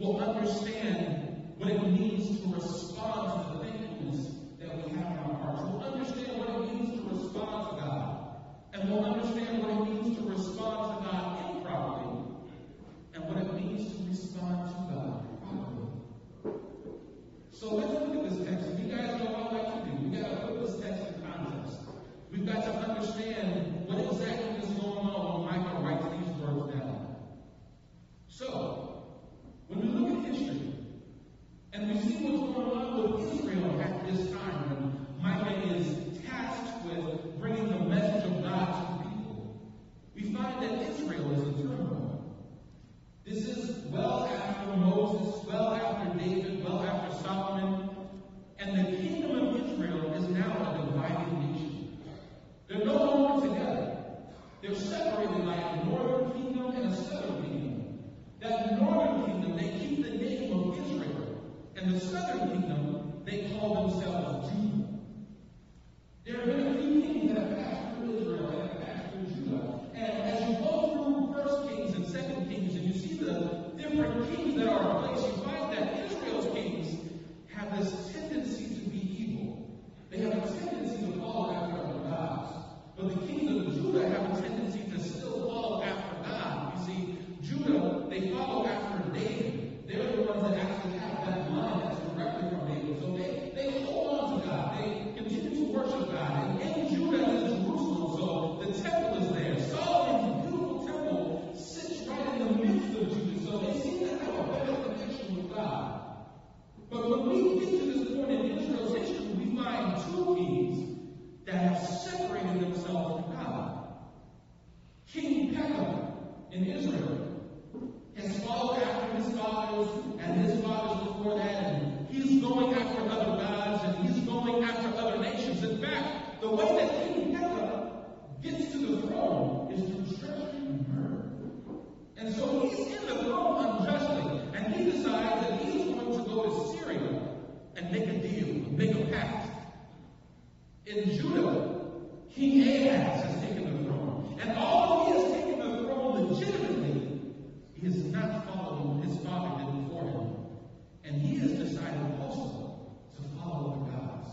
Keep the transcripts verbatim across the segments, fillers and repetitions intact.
will understand what it means to respond to the thankfulness that we have in our hearts. We'll understand what it means to respond to God. And we'll understand what it means to respond to God improperly. And what it means to respond to God properly. So let's look at this text. And you guys know what I like to do. We've got to put this text in context. We've got to understand what exactly is going on when Micah writes these words down. So, when we look at history, and we see what's going on with Israel at this time, when Micah is tasked with bringing the message of God to the people, we find that Israel is in turmoil. This is well after Moses, well after David, well after Solomon, and the kingdom of Israel is now a divided nation. They're no longer together. They're separated by a northern kingdom and a southern kingdom. That northern kingdom, they keep the name of Israel. And the southern kingdom, they call themselves Judah. There have been a few kings that have passed through Israel and have passed through Judah. And as you go through First Kings and Second Kings, and you see the different kings that are in place, you find that Israel's kings have this tendency to be evil. They have a tendency to follow after other gods. But the kings of Judah have a tendency to still follow after God. You see, Judah, they follow after David. They're the ones that actually have that line that's directly from David. So they, they hold on to God. They continue to worship God. And in Judah is Jerusalem, so the temple is there. Solomon's beautiful temple sits right in the midst of Judah. So they seem to have a better connection with God. But when we get to this point in Israel's history, we find two kings that have separated themselves from God. King Pekah in Israel has followed after his fathers and his fathers before that, and he's going after other gods, and he's going after other nations. In fact, the way that King Pekah gets to the throne is through treachery and murder. And so he's in the throne unjustly, and he decides that he's going to go to Syria and make a deal, make a pact. In Judah, King Ahaz has taken the throne. And although he has taken the throne legitimately, he is not following what his father did before him. And he has decided also to follow the gods.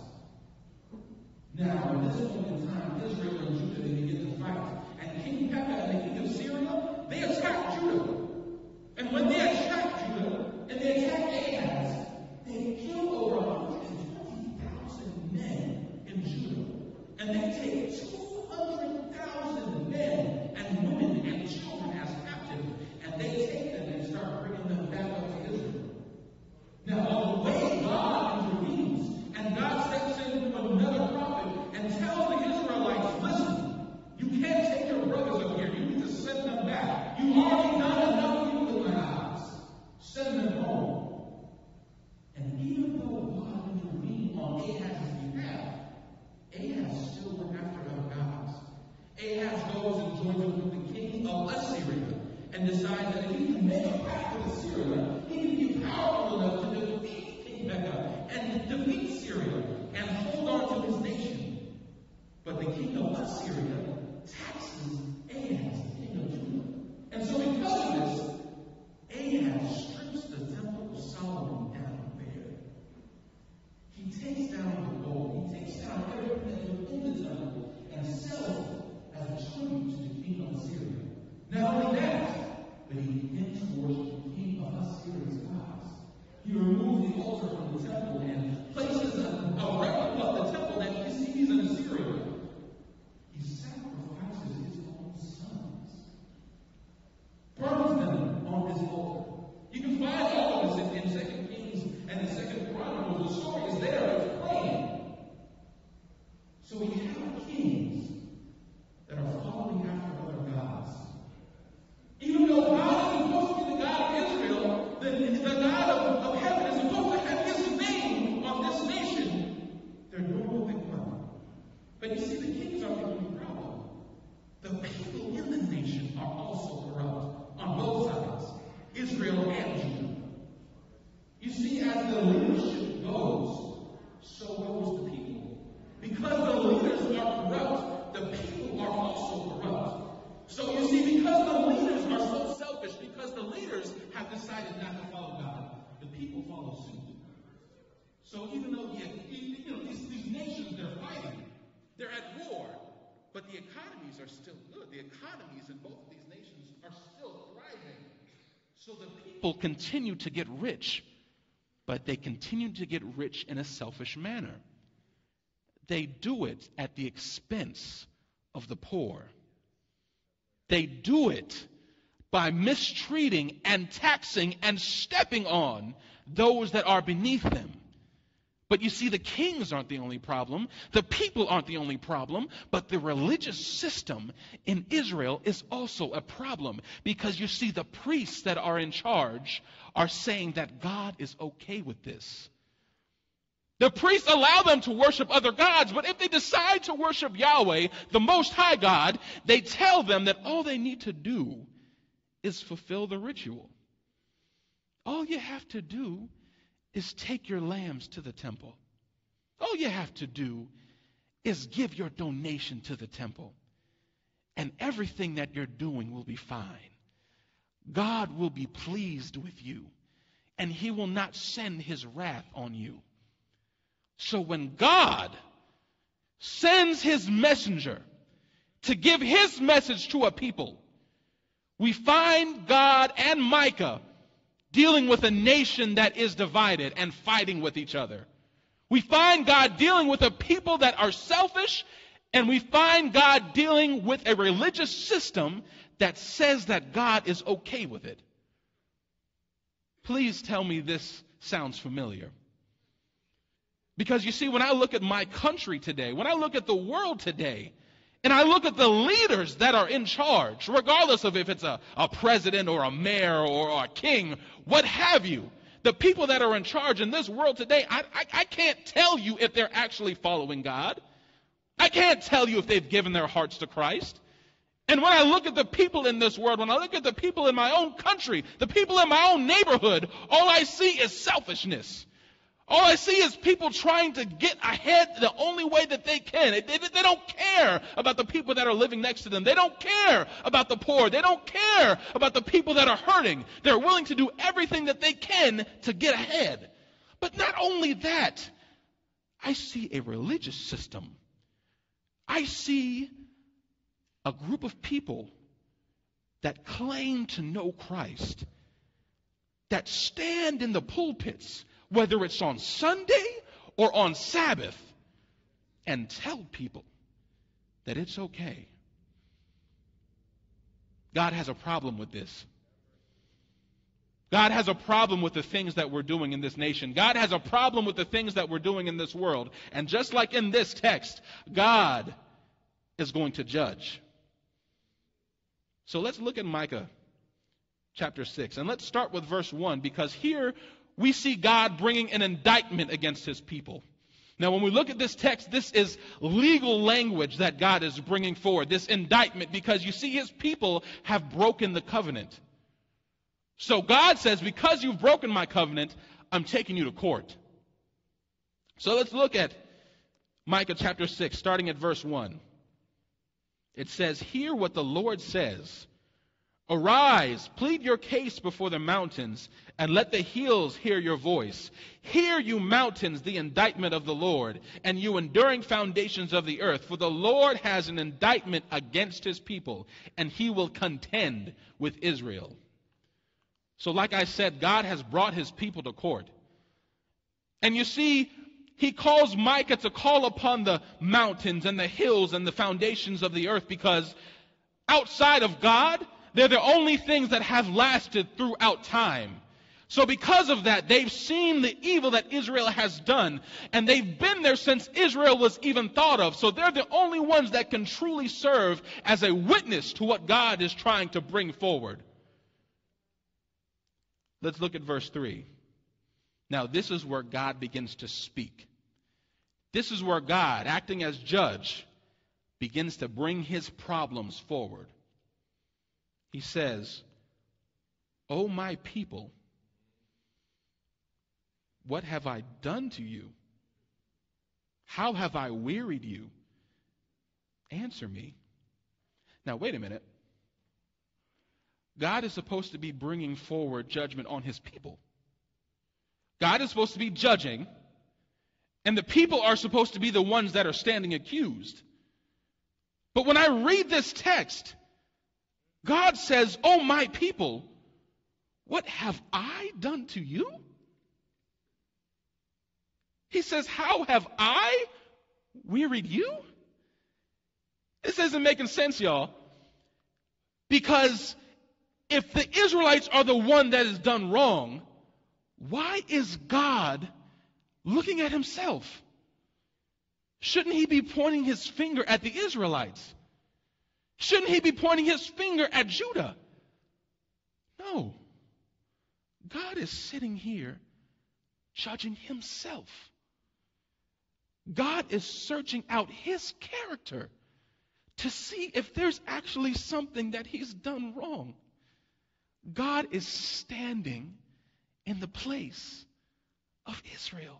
Now, at this point in time, Israel and Judah, they begin to fight. And King Pekah and the king of Syria, they attack Judah. And when they attack Judah, and they attack Ahaz, they kill over one hundred twenty thousand men in Judah. And they take two hundred thousand men and women and children as captives, and they take them and start bringing them back up to Israel. Now, on the way, God intervenes, and God steps in with another prophet and tells the Israelites, listen, you can't take your brothers up here. You need to send them back. You've already done enough evil in my eyes. Send them home. And even though God intervened on Ahaz's behalf, Ahaz still went after other gods. Ahaz goes and joins up with the king of Assyria and decides that if he can make a pact with Assyria, he can be powerful enough to defeat King Pekah and defeat Syria and hold on to his nation. But the king of Assyria taxes Ahaz, the king of Judah. And so because of this, Ahaz strips the temple of Solomon down bare. He takes down the gold, he takes down everything that was in the temple and sells it as a tribute to the king of Assyria. Not only that, but he begins to worship the king of Assyria's gods. He removes the altar from the temple and places a, a replica of the temple that he sees in Assyria. He sacrifices But the economies are still good. The economies in both of these nations are still thriving. So the people continue to get rich, but they continue to get rich in a selfish manner. They do it at the expense of the poor. They do it by mistreating and taxing and stepping on those that are beneath them. But you see, the kings aren't the only problem. The people aren't the only problem. But the religious system in Israel is also a problem. Because you see, the priests that are in charge are saying that God is okay with this. The priests allow them to worship other gods, but if they decide to worship Yahweh, the Most High God, they tell them that all they need to do is fulfill the ritual. All you have to do is take your lambs to the temple. All you have to do is give your donation to the temple. And everything that you're doing will be fine. God will be pleased with you, and he will not send his wrath on you. So when God sends his messenger to give his message to a people, we find God and Micah dealing with a nation that is divided and fighting with each other. We find God dealing with a people that are selfish, and we find God dealing with a religious system that says that God is okay with it. Please tell me this sounds familiar. Because you see, when I look at my country today, when I look at the world today, and I look at the leaders that are in charge, regardless of if it's a, a president or a mayor or, or a king, what have you, the people that are in charge in this world today, I, I, I can't tell you if they're actually following God. I can't tell you if they've given their hearts to Christ. And when I look at the people in this world, when I look at the people in my own country, the people in my own neighborhood, all I see is selfishness. All I see is people trying to get ahead the only way that they can. They, they, they don't care about the people that are living next to them. They don't care about the poor. They don't care about the people that are hurting. They're willing to do everything that they can to get ahead. But not only that, I see a religious system. I see a group of people that claim to know Christ, that stand in the pulpits, whether it's on Sunday or on Sabbath, and tell people that it's okay. God has a problem with this. God has a problem with the things that we're doing in this nation. God has a problem with the things that we're doing in this world. And just like in this text, God is going to judge. So let's look at Micah chapter six. And let's start with verse one, because here we see God bringing an indictment against his people. Now, when we look at this text, this is legal language that God is bringing forward, this indictment, because you see his people have broken the covenant. So God says, because you've broken my covenant, I'm taking you to court. So let's look at Micah chapter six, starting at verse one. It says, "Hear what the Lord says. Arise, plead your case before the mountains, and let the hills hear your voice. Hear, you mountains, the indictment of the Lord, and you enduring foundations of the earth. For the Lord has an indictment against his people, and he will contend with Israel." So like I said, God has brought his people to court. And you see, he calls Micah to call upon the mountains and the hills and the foundations of the earth, because outside of God, they're the only things that have lasted throughout time. So because of that, they've seen the evil that Israel has done, and they've been there since Israel was even thought of. So they're the only ones that can truly serve as a witness to what God is trying to bring forward. Let's look at verse three. Now, this is where God begins to speak. This is where God, acting as judge, begins to bring his problems forward. He says, "O my people, what have I done to you? How have I wearied you? Answer me." Now, wait a minute. God is supposed to be bringing forward judgment on his people. God is supposed to be judging, and the people are supposed to be the ones that are standing accused. But when I read this text, God says, "Oh, my people, what have I done to you?" He says, "How have I wearied you?" This isn't making sense, y'all. Because if the Israelites are the one that has done wrong, why is God looking at himself? Shouldn't he be pointing his finger at the Israelites? Shouldn't he be pointing his finger at Judah? No. God is sitting here judging himself. God is searching out his character to see if there's actually something that he's done wrong. God is standing in the place of Israel.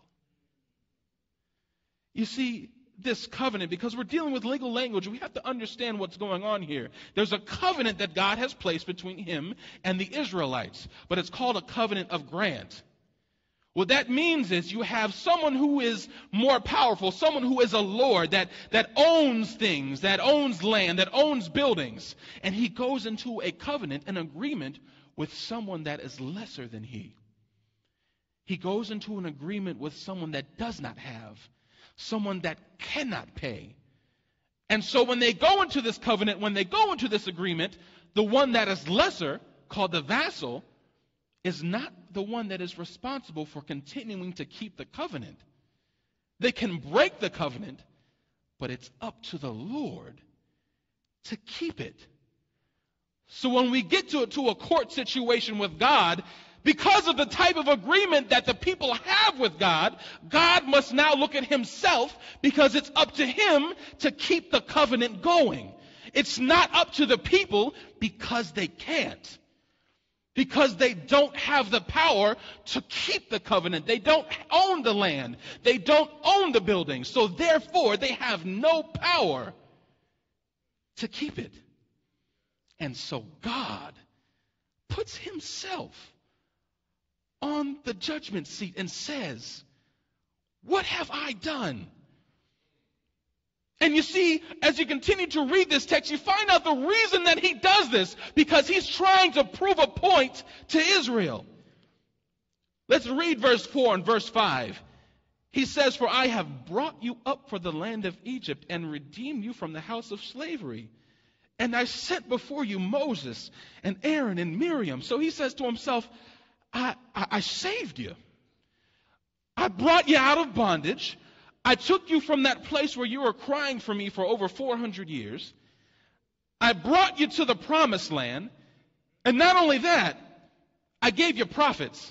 You see, this covenant, because we're dealing with legal language, we have to understand what's going on here. There's a covenant that God has placed between him and the Israelites, but it's called a covenant of grant. What that means is you have someone who is more powerful, someone who is a lord, that, that owns things, that owns land, that owns buildings. And he goes into a covenant, an agreement with someone that is lesser than he. He goes into an agreement with someone that does not have, someone that cannot pay. And so when they go into this covenant, when they go into this agreement, the one that is lesser, called the vassal, is not the one that is responsible for continuing to keep the covenant. They can break the covenant, but it's up to the Lord to keep it. So when we get to, to a court situation with God, because of the type of agreement that the people have with God, God must now look at himself, because it's up to him to keep the covenant going. It's not up to the people because they can't. Because they don't have the power to keep the covenant. They don't own the land. They don't own the building. So therefore, they have no power to keep it. And so God puts himself on the judgment seat and says, "What have I done?" And you see, as you continue to read this text, you find out the reason that he does this, because he's trying to prove a point to Israel. Let's read verse four and verse five. He says, "For I have brought you up from the land of Egypt and redeemed you from the house of slavery. And I sent before you Moses and Aaron and Miriam." So he says to himself, I, I, I saved you. I brought you out of bondage. I took you from that place where you were crying for me for over four hundred years. I brought you to the promised land. And not only that, I gave you prophets.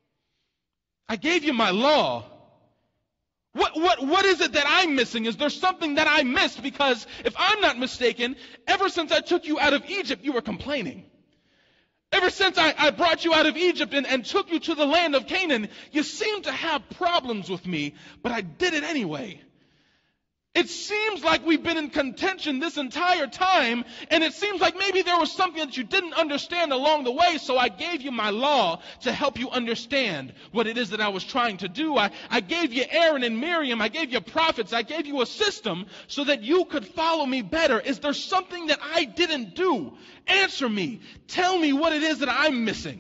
I gave you my law. What, what, what is it that I'm missing? Is there something that I missed? Because if I'm not mistaken, ever since I took you out of Egypt, you were complaining. Ever since I, I brought you out of Egypt and, and took you to the land of Canaan, you seem to have problems with me, but I did it anyway. It seems like we've been in contention this entire time, and it seems like maybe there was something that you didn't understand along the way, so I gave you my law to help you understand what it is that I was trying to do. I, I gave you Aaron and Miriam, I gave you prophets, I gave you a system so that you could follow me better. Is there something that I didn't do? Answer me. Tell me what it is that I'm missing.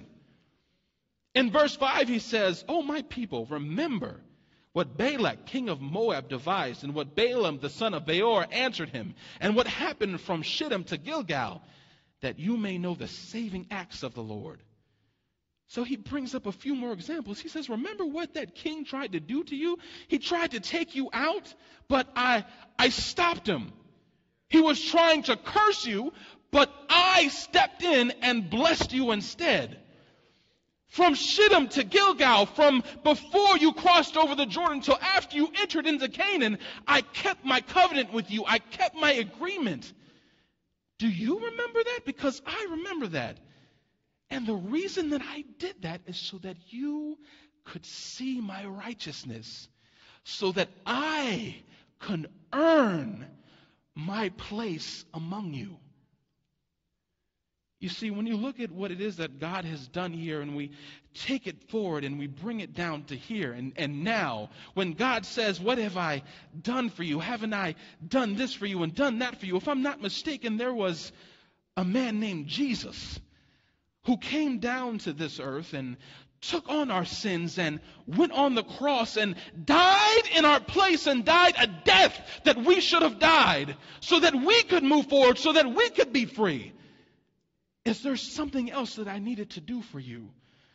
In verse five he says, "Oh, my people, remember what Balak, king of Moab, devised, and what Balaam, the son of Beor, answered him, and what happened from Shittim to Gilgal, that you may know the saving acts of the Lord." So he brings up a few more examples. He says, remember what that king tried to do to you? He tried to take you out, but I, I stopped him. He was trying to curse you, but I stepped in and blessed you instead. From Shittim to Gilgal, from before you crossed over the Jordan till after you entered into Canaan, I kept my covenant with you. I kept my agreement. Do you remember that? Because I remember that. And the reason that I did that is so that you could see my righteousness, so that I could earn my place among you. You see, when you look at what it is that God has done here and we take it forward and we bring it down to here and, and now, when God says, what have I done for you? Haven't I done this for you and done that for you? If I'm not mistaken, there was a man named Jesus who came down to this earth and took on our sins and went on the cross and died in our place and died a death that we should have died so that we could move forward, so that we could be free. Is there something else that I needed to do for you?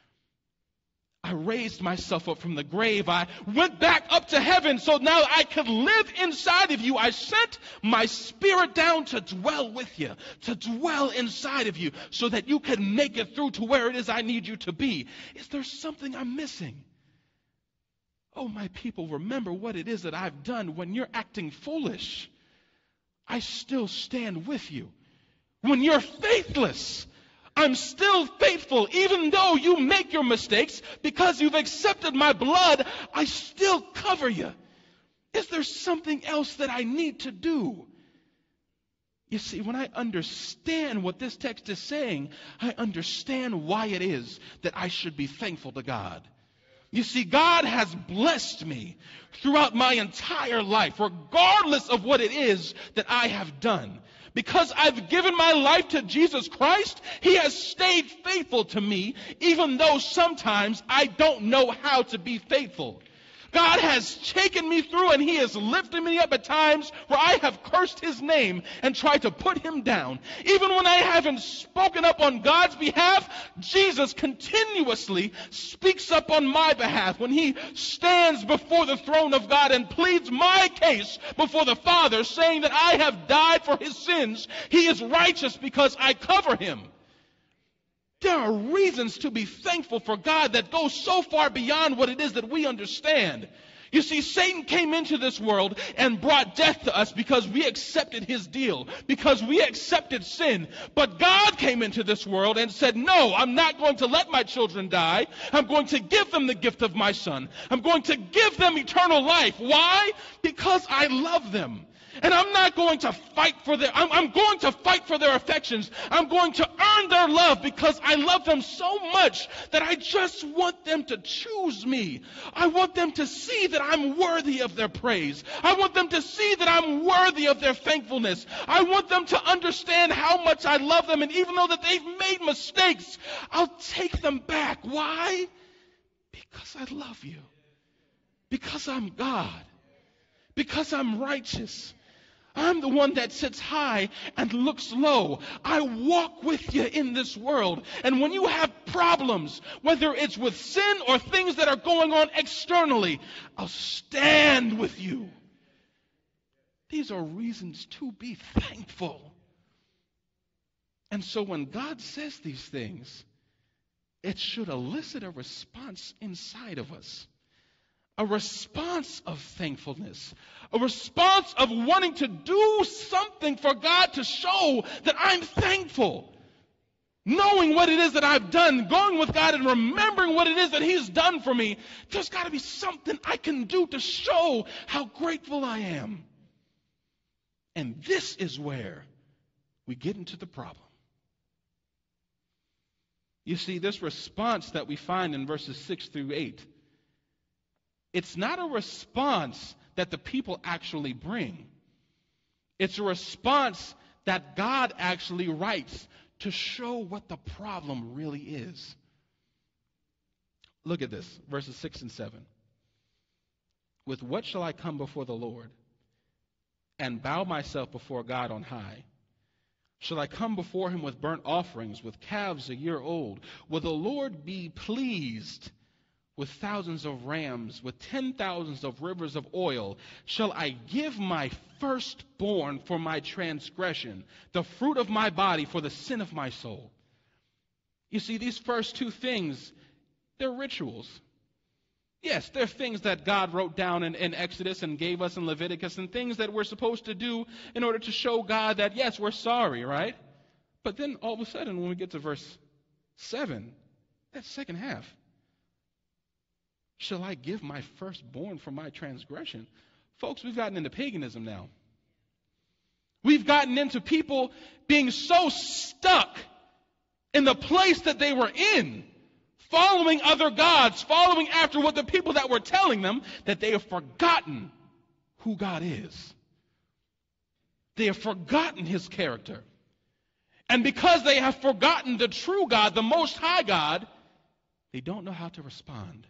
I raised myself up from the grave. I went back up to heaven so now I could live inside of you. I sent my spirit down to dwell with you, to dwell inside of you so that you could make it through to where it is I need you to be. Is there something I'm missing? Oh, my people, remember what it is that I've done. When you're acting foolish, I still stand with you. When you're faithless, I'm still faithful. Even though you make your mistakes, because you've accepted my blood, I still cover you. Is there something else that I need to do? You see, when I understand what this text is saying, I understand why it is that I should be thankful to God. You see, God has blessed me throughout my entire life, regardless of what it is that I have done. Because I've given my life to Jesus Christ, He has stayed faithful to me, even though sometimes I don't know how to be faithful. God has taken me through and He has lifted me up at times where I have cursed His name and tried to put Him down. Even when I haven't spoken up on God's behalf, Jesus continuously speaks up on my behalf when He stands before the throne of God and pleads my case before the Father, saying that I have died for His sins. He is righteous because I cover Him. There are reasons to be thankful for God that go so far beyond what it is that we understand. You see, Satan came into this world and brought death to us because we accepted his deal, because we accepted sin. But God came into this world and said, no, I'm not going to let my children die. I'm going to give them the gift of my Son. I'm going to give them eternal life. Why? Because I love them. And I'm not going to fight for their, I'm, I'm going to fight for their affections. I'm going to earn their love because I love them so much that I just want them to choose me. I want them to see that I'm worthy of their praise. I want them to see that I'm worthy of their thankfulness. I want them to understand how much I love them. And even though that they've made mistakes, I'll take them back. Why? Because I love you. Because I'm God. Because I'm righteous. I'm the one that sits high and looks low. I walk with you in this world. And when you have problems, whether it's with sin or things that are going on externally, I'll stand with you. These are reasons to be thankful. And so when God says these things, it should elicit a response inside of us. A response of thankfulness. A response of wanting to do something for God to show that I'm thankful. Knowing what it is that I've done, going with God and remembering what it is that He's done for me. There's got to be something I can do to show how grateful I am. And this is where we get into the problem. You see, this response that we find in verses six through eight, it's not a response that the people actually bring. It's a response that God actually writes to show what the problem really is. Look at this, verses six and seven. With what shall I come before the Lord and bow myself before God on high? Shall I come before Him with burnt offerings, with calves a year old? Will the Lord be pleased with thousands of rams, with ten thousands of rivers of oil? Shall I give my firstborn for my transgression, the fruit of my body for the sin of my soul? You see, these first two things, they're rituals. Yes, they're things that God wrote down in, in Exodus and gave us in Leviticus, and things that we're supposed to do in order to show God that, yes, we're sorry, right? But then all of a sudden, when we get to verse seven, that second half, shall I give my firstborn for my transgression? Folks, we've gotten into paganism now. We've gotten into people being so stuck in the place that they were in, following other gods, following after what the people that were telling them, that they have forgotten who God is. They have forgotten his character. And because they have forgotten the true God, the Most High God, they don't know how to respond.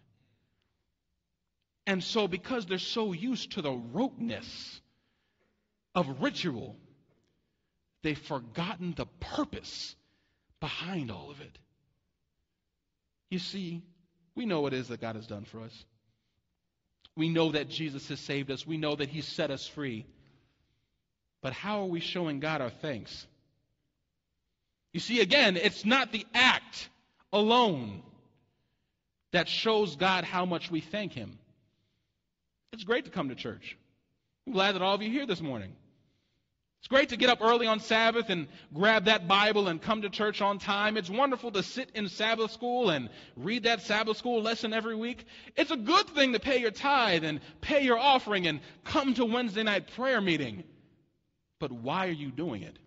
And so because they're so used to the roteness of ritual, they've forgotten the purpose behind all of it. You see, we know what it is that God has done for us. We know that Jesus has saved us. We know that he set us free. But how are we showing God our thanks? You see, again, it's not the act alone that shows God how much we thank him. It's great to come to church. I'm glad that all of you are here this morning. It's great to get up early on Sabbath and grab that Bible and come to church on time. It's wonderful to sit in Sabbath school and read that Sabbath school lesson every week. It's a good thing to pay your tithe and pay your offering and come to Wednesday night prayer meeting. But why are you doing it?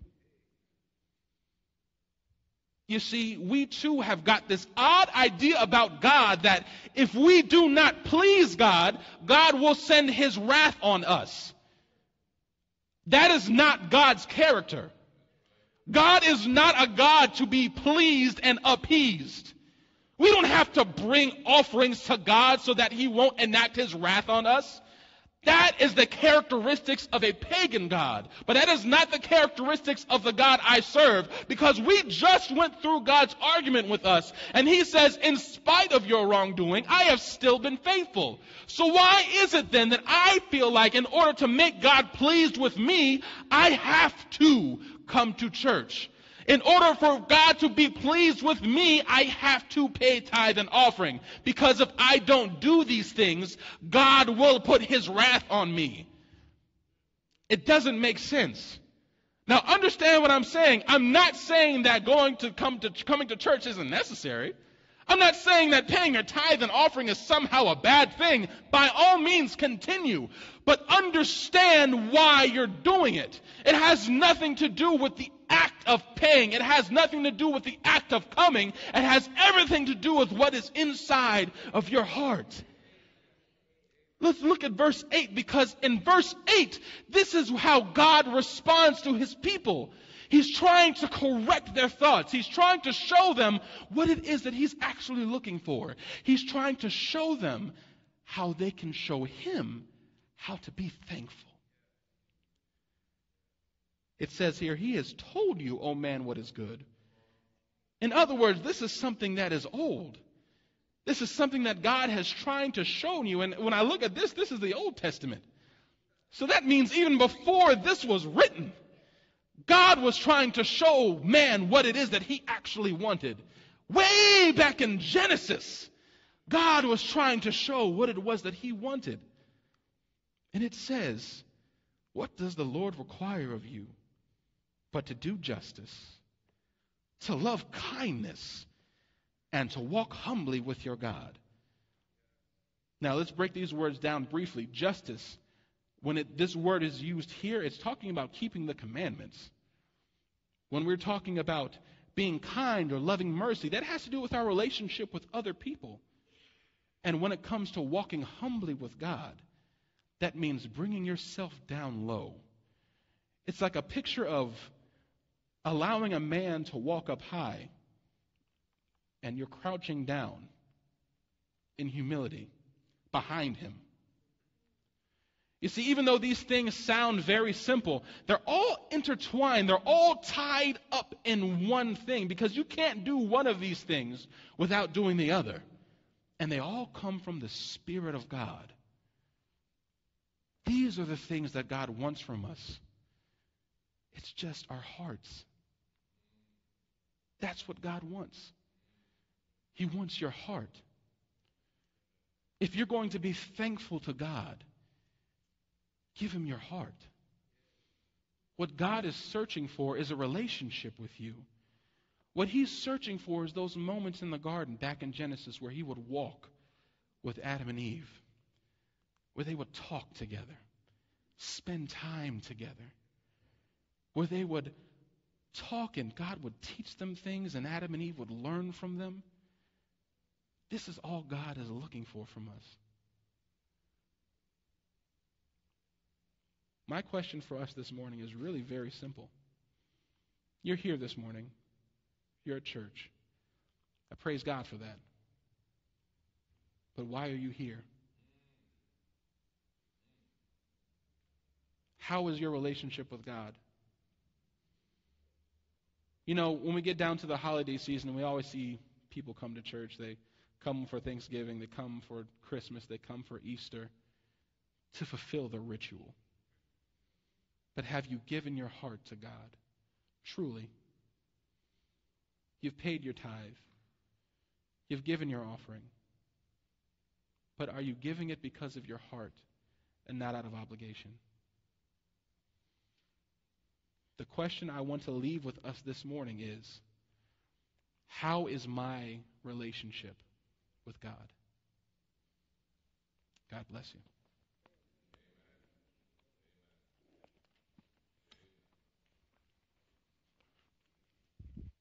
You see, we too have got this odd idea about God that if we do not please God, God will send his wrath on us. That is not God's character. God is not a God to be pleased and appeased. We don't have to bring offerings to God so that he won't enact his wrath on us. That is the characteristics of a pagan God. But that is not the characteristics of the God I serve, because we just went through God's argument with us. And he says, in spite of your wrongdoing, I have still been faithful. So why is it then that I feel like in order to make God pleased with me, I have to come to church? In order for God to be pleased with me, I have to pay tithe and offering. Because if I don't do these things, God will put his wrath on me. It doesn't make sense. Now understand what I'm saying. I'm not saying that going to come to coming to church isn't necessary. I'm not saying that paying your tithe and offering is somehow a bad thing. By all means, continue. But understand why you're doing it. It has nothing to do with the act of paying. It has nothing to do with the act of coming. It has everything to do with what is inside of your heart. Let's look at verse eight, because in verse eight, this is how God responds to his people. He's trying to correct their thoughts. He's trying to show them what it is that he's actually looking for. He's trying to show them how they can show him how to be thankful. It says here, he has told you, O man, what is good. In other words, this is something that is old. This is something that God has trying to show you. And when I look at this, this is the Old Testament. So that means even before this was written, God was trying to show man what it is that he actually wanted. Way back in Genesis, God was trying to show what it was that he wanted. And it says, what does the Lord require of you but to do justice, to love kindness, and to walk humbly with your God? Now let's break these words down briefly. Justice, when it, this word is used here, it's talking about keeping the commandments. When we're talking about being kind or loving mercy, that has to do with our relationship with other people. And when it comes to walking humbly with God, that means bringing yourself down low. It's like a picture of allowing a man to walk up high, and you're crouching down in humility behind him. You see, even though these things sound very simple, they're all intertwined. They're all tied up in one thing, because you can't do one of these things without doing the other. And they all come from the Spirit of God. These are the things that God wants from us. It's just our hearts. That's what God wants. He wants your heart. If you're going to be thankful to God, give him your heart. What God is searching for is a relationship with you. What he's searching for is those moments in the garden back in Genesis where he would walk with Adam and Eve, where they would talk together, spend time together, where they would talk and God would teach them things and Adam and Eve would learn from them. This is all God is looking for from us. My question for us this morning is really very simple. You're here this morning. You're at church. I praise God for that. But why are you here? How is your relationship with God? You know, when we get down to the holiday season, we always see people come to church. They come for Thanksgiving, they come for Christmas, they come for Easter to fulfill the ritual. But have you given your heart to God? Truly. You've paid your tithe. You've given your offering. But are you giving it because of your heart and not out of obligation? The question I want to leave with us this morning is, how is my relationship with God? God bless you.